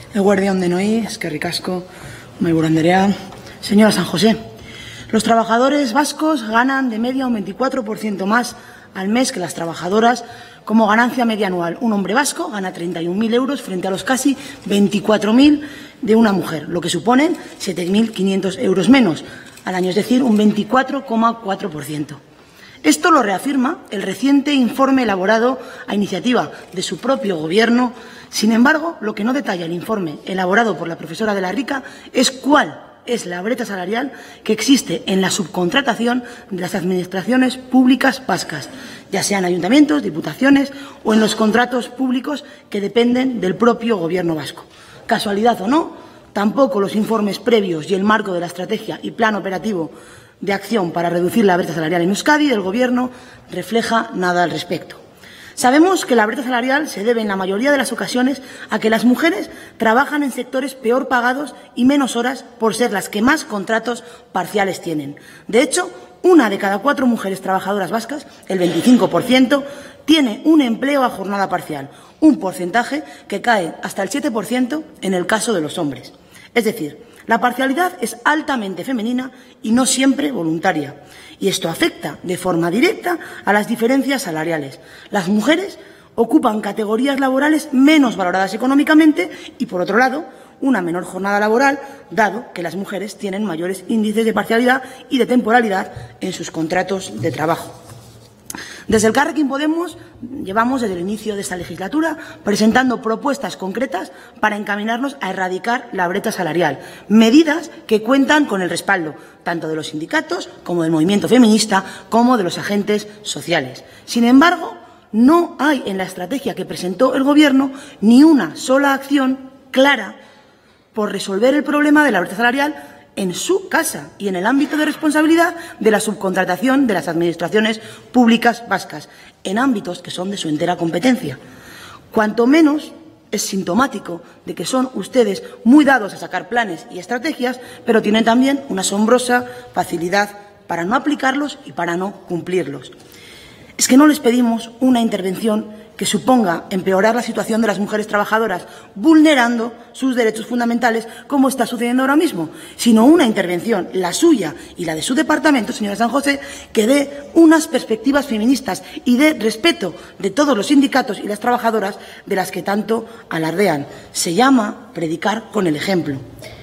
Eguerdión de Noí, eskerrik asko, mahaiburu Andrea. Señora San José, los trabajadores vascos ganan de media un 24% más al mes que las trabajadoras como ganancia media anual. Un hombre vasco gana 31.000 euros frente a los casi 24.000 de una mujer, lo que suponen 7.500 euros menos al año, es decir, un 24,4%. Esto lo reafirma el reciente informe elaborado a iniciativa de su propio Gobierno. Sin embargo, lo que no detalla el informe elaborado por la profesora de la Rica es cuál es la brecha salarial que existe en la subcontratación de las administraciones públicas vascas, ya sean ayuntamientos, diputaciones o en los contratos públicos que dependen del propio Gobierno vasco. Casualidad o no, tampoco los informes previos y el marco de la estrategia y plan operativo de acción para reducir la brecha salarial en Euskadi del Gobierno refleja nada al respecto. Sabemos que la brecha salarial se debe en la mayoría de las ocasiones a que las mujeres trabajan en sectores peor pagados y menos horas por ser las que más contratos parciales tienen. De hecho, 1 de cada 4 mujeres trabajadoras vascas, el 25%, tiene un empleo a jornada parcial, un porcentaje que cae hasta el 7% en el caso de los hombres. Es decir, la parcialidad es altamente femenina y no siempre voluntaria, y esto afecta de forma directa a las diferencias salariales. Las mujeres ocupan categorías laborales menos valoradas económicamente y, por otro lado, una menor jornada laboral, dado que las mujeres tienen mayores índices de parcialidad y de temporalidad en sus contratos de trabajo. Desde Elkarrekin Podemos llevamos desde el inicio de esta legislatura presentando propuestas concretas para encaminarnos a erradicar la brecha salarial, medidas que cuentan con el respaldo tanto de los sindicatos como del movimiento feminista como de los agentes sociales. Sin embargo, no hay en la estrategia que presentó el Gobierno ni una sola acción clara por resolver el problema de la brecha salarial en su casa y en el ámbito de responsabilidad de la subcontratación de las administraciones públicas vascas, en ámbitos que son de su entera competencia. Cuanto menos es sintomático de que son ustedes muy dados a sacar planes y estrategias, pero tienen también una asombrosa facilidad para no aplicarlos y para no cumplirlos. Es que no les pedimos una intervención que suponga empeorar la situación de las mujeres trabajadoras, vulnerando sus derechos fundamentales, como está sucediendo ahora mismo, sino una intervención, la suya y la de su departamento, señora San José, que dé unas perspectivas feministas y de respeto de todos los sindicatos y las trabajadoras de las que tanto alardean. Se llama predicar con el ejemplo.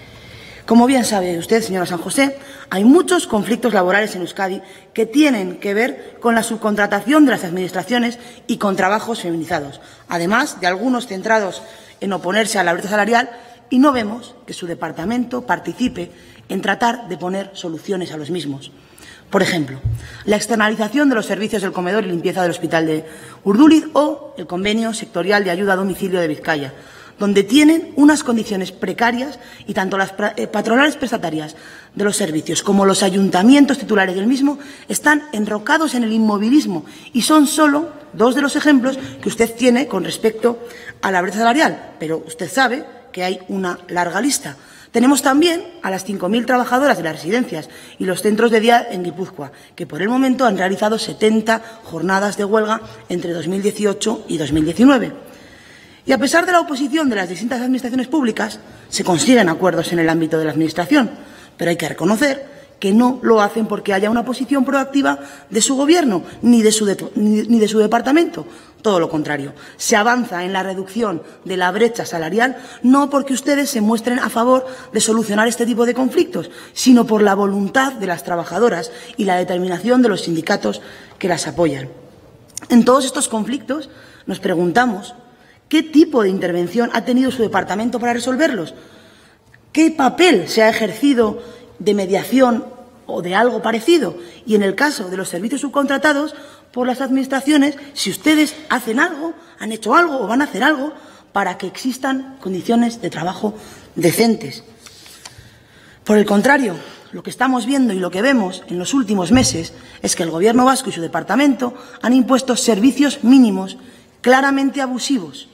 Como bien sabe usted, señora San José, hay muchos conflictos laborales en Euskadi que tienen que ver con la subcontratación de las administraciones y con trabajos feminizados, además de algunos centrados en oponerse a la brecha salarial, y no vemos que su departamento participe en tratar de poner soluciones a los mismos. Por ejemplo, la externalización de los servicios del comedor y limpieza del Hospital de Urduliz o el convenio sectorial de ayuda a domicilio de Vizcaya, donde tienen unas condiciones precarias y tanto las patronales prestatarias de los servicios como los ayuntamientos titulares del mismo están enrocados en el inmovilismo, y son solo 2 de los ejemplos que usted tiene con respecto a la brecha salarial, pero usted sabe que hay una larga lista. Tenemos también a las 5.000 trabajadoras de las residencias y los centros de día en Guipúzcoa, que por el momento han realizado 70 jornadas de huelga entre 2018 y 2019. Y a pesar de la oposición de las distintas administraciones públicas, se consiguen acuerdos en el ámbito de la administración, pero hay que reconocer que no lo hacen porque haya una posición proactiva de su Gobierno ni de su departamento. Todo lo contrario, se avanza en la reducción de la brecha salarial no porque ustedes se muestren a favor de solucionar este tipo de conflictos, sino por la voluntad de las trabajadoras y la determinación de los sindicatos que las apoyan. En todos estos conflictos nos preguntamos ¿qué tipo de intervención ha tenido su departamento para resolverlos? ¿Qué papel se ha ejercido de mediación o de algo parecido? Y en el caso de los servicios subcontratados por las administraciones, si ustedes hacen algo, han hecho algo o van a hacer algo para que existan condiciones de trabajo decentes. Por el contrario, lo que estamos viendo y lo que vemos en los últimos meses es que el Gobierno vasco y su departamento han impuesto servicios mínimos claramente abusivos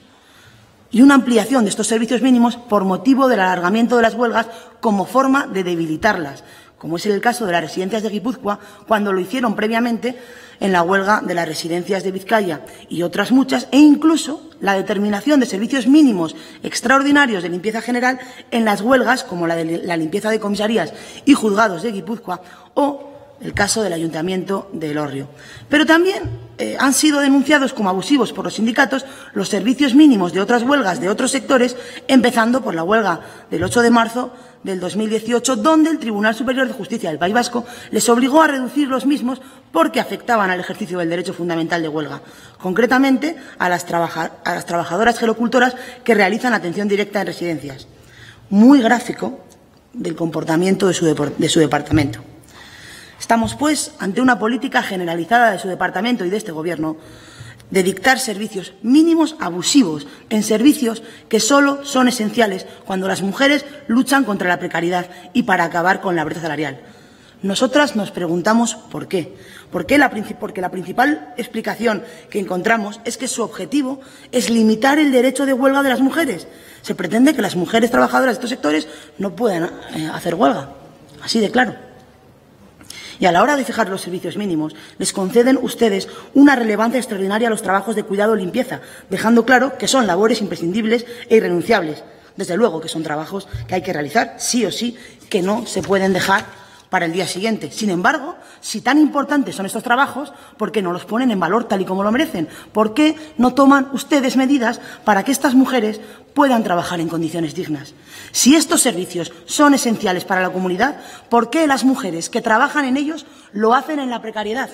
y una ampliación de estos servicios mínimos por motivo del alargamiento de las huelgas como forma de debilitarlas, como es el caso de las residencias de Guipúzcoa, cuando lo hicieron previamente en la huelga de las residencias de Vizcaya y otras muchas, e incluso la determinación de servicios mínimos extraordinarios de limpieza general en las huelgas, como la de la limpieza de comisarías y juzgados de Guipúzcoa, o el caso del Ayuntamiento de Elorrio. Pero también han sido denunciados como abusivos por los sindicatos los servicios mínimos de otras huelgas de otros sectores, empezando por la huelga del 8 de marzo del 2018, donde el Tribunal Superior de Justicia del País Vasco les obligó a reducir los mismos porque afectaban al ejercicio del derecho fundamental de huelga, concretamente a las trabajadoras gerocultoras que realizan atención directa en residencias. Muy gráfico del comportamiento de su departamento. Estamos, pues, ante una política generalizada de su departamento y de este Gobierno de dictar servicios mínimos abusivos en servicios que solo son esenciales cuando las mujeres luchan contra la precariedad y para acabar con la brecha salarial. Nosotras nos preguntamos por qué. Porque la principal explicación que encontramos es que su objetivo es limitar el derecho de huelga de las mujeres. Se pretende que las mujeres trabajadoras de estos sectores no puedan hacer huelga. Así de claro. Y a la hora de fijar los servicios mínimos, les conceden ustedes una relevancia extraordinaria a los trabajos de cuidado o limpieza, dejando claro que son labores imprescindibles e irrenunciables. Desde luego que son trabajos que hay que realizar sí o sí, que no se pueden dejar para el día siguiente. Sin embargo, si tan importantes son estos trabajos, ¿por qué no los ponen en valor tal y como lo merecen? ¿Por qué no toman ustedes medidas para que estas mujeres puedan trabajar en condiciones dignas? Si estos servicios son esenciales para la comunidad, ¿por qué las mujeres que trabajan en ellos lo hacen en la precariedad?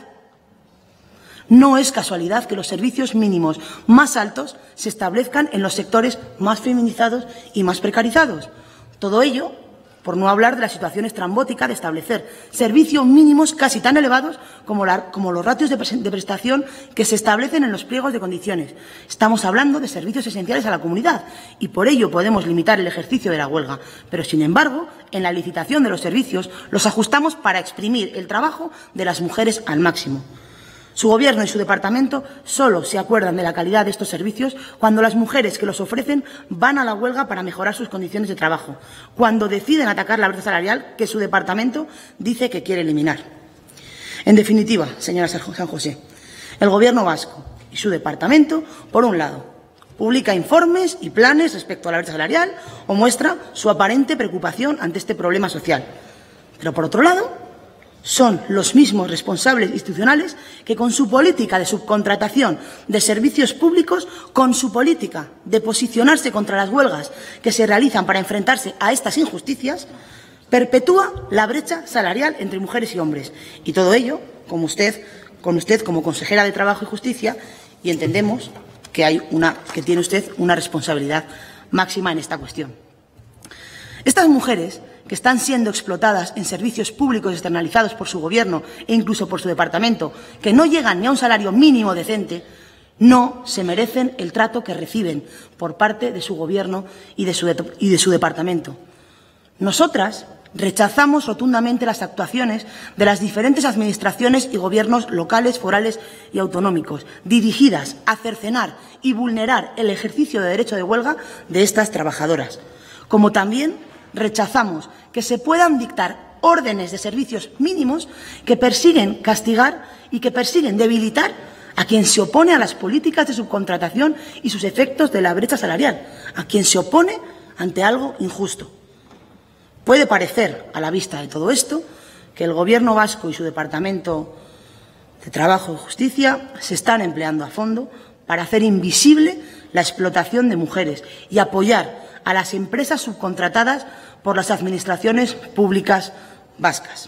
No es casualidad que los servicios mínimos más altos se establezcan en los sectores más feminizados y más precarizados. Todo ello por no hablar de la situación estrambótica de establecer servicios mínimos casi tan elevados como los ratios de prestación que se establecen en los pliegos de condiciones. Estamos hablando de servicios esenciales a la comunidad y por ello podemos limitar el ejercicio de la huelga. Pero, sin embargo, en la licitación de los servicios los ajustamos para exprimir el trabajo de las mujeres al máximo. Su Gobierno y su departamento solo se acuerdan de la calidad de estos servicios cuando las mujeres que los ofrecen van a la huelga para mejorar sus condiciones de trabajo, cuando deciden atacar la brecha salarial que su departamento dice que quiere eliminar. En definitiva, señora San José, el Gobierno vasco y su departamento, por un lado, publica informes y planes respecto a la brecha salarial o muestra su aparente preocupación ante este problema social. Pero, por otro lado, son los mismos responsables institucionales que con su política de subcontratación de servicios públicos, con su política de posicionarse contra las huelgas que se realizan para enfrentarse a estas injusticias, perpetúa la brecha salarial entre mujeres y hombres. Y todo ello con usted como consejera de Trabajo y Justicia, y entendemos que tiene usted una responsabilidad máxima en esta cuestión. Estas mujeres que están siendo explotadas en servicios públicos externalizados por su Gobierno e incluso por su departamento, que no llegan ni a un salario mínimo decente, no se merecen el trato que reciben por parte de su Gobierno y de su departamento. Nosotras rechazamos rotundamente las actuaciones de las diferentes administraciones y gobiernos locales, forales y autonómicos, dirigidas a cercenar y vulnerar el ejercicio de derecho de huelga de estas trabajadoras. Como también rechazamos que se puedan dictar órdenes de servicios mínimos que persiguen castigar y que persiguen debilitar a quien se opone a las políticas de subcontratación y sus efectos de la brecha salarial, a quien se opone ante algo injusto. Puede parecer, a la vista de todo esto, que el Gobierno vasco y su Departamento de Trabajo y Justicia se están empleando a fondo para hacer invisible la explotación de mujeres y apoyar a las empresas subcontratadas por las administraciones públicas vascas.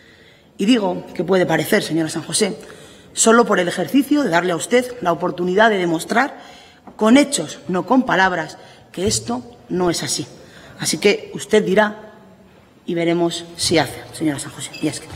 Y digo que puede parecer, señora San José, solo por el ejercicio de darle a usted la oportunidad de demostrar, con hechos, no con palabras, que esto no es así. Así que usted dirá y veremos si hace, señora San José. Y es que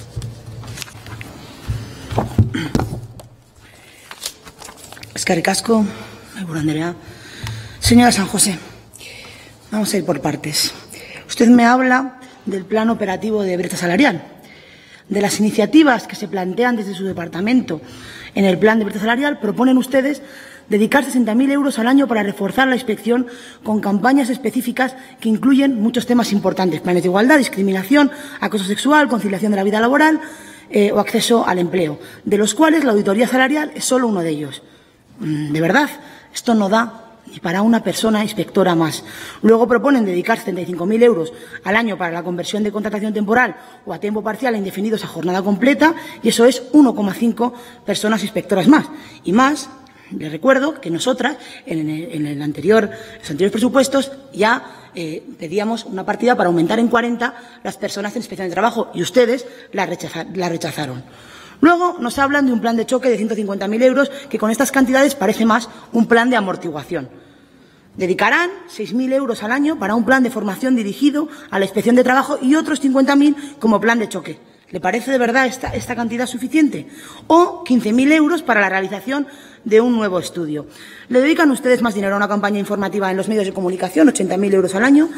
eskerrik asko, mahaiburu Andrea. Señora San José, vamos a ir por partes. Usted me habla del plan operativo de brecha salarial, de las iniciativas que se plantean desde su departamento. En el plan de brecha salarial proponen ustedes dedicar 60.000 euros al año para reforzar la inspección con campañas específicas que incluyen muchos temas importantes: planes de igualdad, discriminación, acoso sexual, conciliación de la vida laboral o acceso al empleo, de los cuales la auditoría salarial es solo uno de ellos. De verdad, esto no da ni para una persona inspectora más. Luego proponen dedicar 75.000 euros al año para la conversión de contratación temporal o a tiempo parcial a indefinidos a jornada completa, y eso es 1,5 personas inspectoras más. Y más, les recuerdo que nosotras, en los anteriores presupuestos, ya pedíamos una partida para aumentar en 40 las personas en inspección de trabajo, y ustedes la rechazaron. Luego nos hablan de un plan de choque de 150.000 euros, que con estas cantidades parece más un plan de amortiguación. Dedicarán 6.000 euros al año para un plan de formación dirigido a la inspección de trabajo y otros 50.000 como plan de choque. ¿Le parece de verdad esta cantidad suficiente? O 15.000 euros para la realización de un nuevo estudio. ¿Le dedican ustedes más dinero a una campaña informativa en los medios de comunicación, 80.000 euros al año,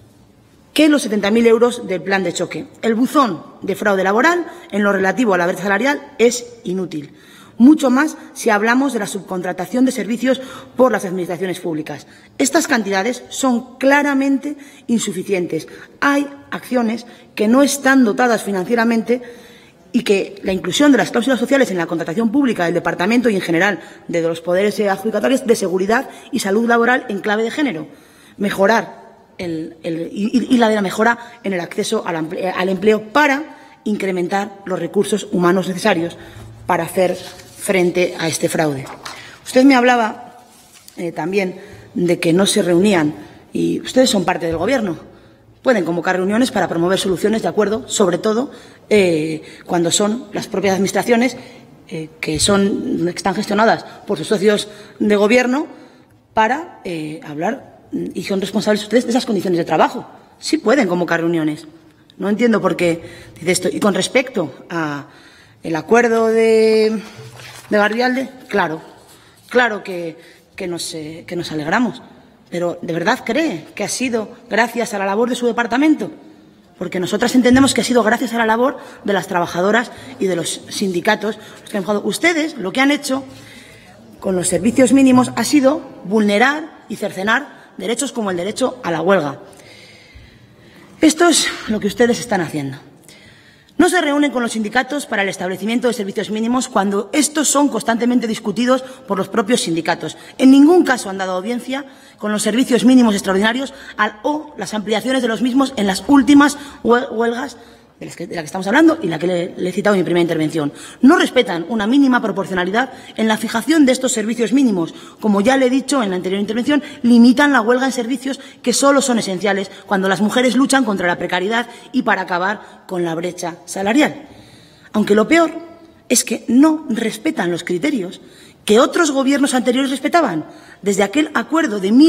que los 70.000 euros del plan de choque? El buzón de fraude laboral en lo relativo a la brecha salarial es inútil. Mucho más si hablamos de la subcontratación de servicios por las administraciones públicas. Estas cantidades son claramente insuficientes. Hay acciones que no están dotadas financieramente y que la inclusión de las cláusulas sociales en la contratación pública del Departamento y en general de los poderes adjudicatarios de seguridad y salud laboral en clave de género. Mejorar la de la mejora en el acceso al empleo para incrementar los recursos humanos necesarios para hacer frente a este fraude. Usted me hablaba también de que no se reunían, y ustedes son parte del Gobierno. Pueden convocar reuniones para promover soluciones de acuerdo, sobre todo cuando son las propias administraciones que están gestionadas por sus socios de Gobierno, para hablar, y son responsables ustedes de esas condiciones de trabajo. Sí pueden convocar reuniones. No entiendo por qué dice esto. Y con respecto al acuerdo de Garbialde, claro que nos alegramos. Pero ¿de verdad cree que ha sido gracias a la labor de su departamento? Porque nosotras entendemos que ha sido gracias a la labor de las trabajadoras y de los sindicatos los que han enfadado. Ustedes lo que han hecho con los servicios mínimos ha sido vulnerar y cercenar derechos como el derecho a la huelga. Esto es lo que ustedes están haciendo. No se reúnen con los sindicatos para el establecimiento de servicios mínimos cuando estos son constantemente discutidos por los propios sindicatos. En ningún caso han dado audiencia con los servicios mínimos extraordinarios o las ampliaciones de los mismos en las últimas huelgas de la que estamos hablando y la que le he citado en mi primera intervención. No respetan una mínima proporcionalidad en la fijación de estos servicios mínimos. Como ya le he dicho en la anterior intervención, limitan la huelga en servicios que solo son esenciales cuando las mujeres luchan contra la precariedad y para acabar con la brecha salarial. Aunque lo peor es que no respetan los criterios que otros gobiernos anteriores respetaban, desde aquel acuerdo de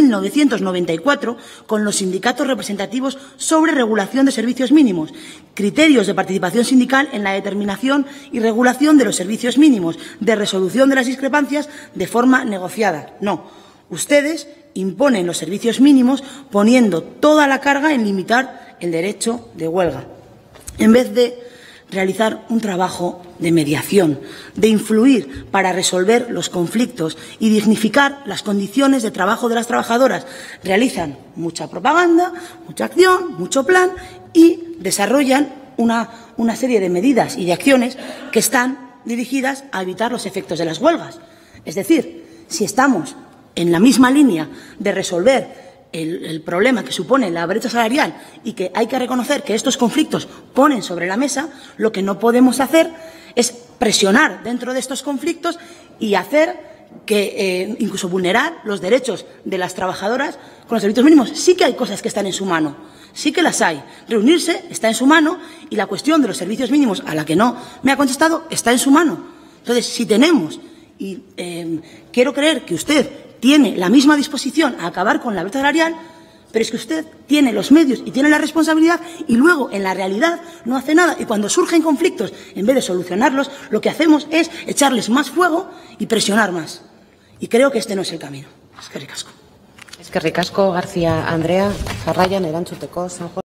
1994 con los sindicatos representativos sobre regulación de servicios mínimos, criterios de participación sindical en la determinación y regulación de los servicios mínimos, de resolución de las discrepancias de forma negociada. No, ustedes imponen los servicios mínimos poniendo toda la carga en limitar el derecho de huelga, en vez de realizar un trabajo de mediación, de influir para resolver los conflictos y dignificar las condiciones de trabajo de las trabajadoras. Realizan mucha propaganda, mucha acción, mucho plan y desarrollan una serie de medidas y de acciones que están dirigidas a evitar los efectos de las huelgas. Es decir, si estamos en la misma línea de resolver el problema que supone la brecha salarial y que hay que reconocer que estos conflictos ponen sobre la mesa, lo que no podemos hacer es presionar dentro de estos conflictos y hacer que incluso vulnerar los derechos de las trabajadoras con los servicios mínimos. Sí que hay cosas que están en su mano, sí que las hay. Reunirse está en su mano y la cuestión de los servicios mínimos, a la que no me ha contestado, está en su mano. Entonces, si tenemos, y quiero creer que usted tiene la misma disposición a acabar con la brecha salarial, pero es que usted tiene los medios y tiene la responsabilidad y luego en la realidad no hace nada. Y cuando surgen conflictos, en vez de solucionarlos, lo que hacemos es echarles más fuego y presionar más. Y creo que este no es el camino. Eskerrik asko. Eskerrik asko, García Andrea. Jarraian erantzuteko San José.